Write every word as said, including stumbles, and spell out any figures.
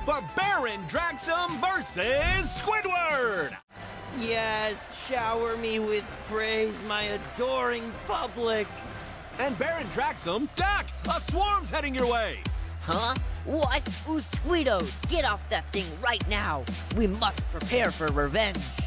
for Baron Dracum versus Squidward! Yes, shower me with praise, my adoring public. And Baron Dracum, Doc, a swarm's heading your way! Huh? What? Ooh, Squiddos, get off that thing right now. We must prepare for revenge.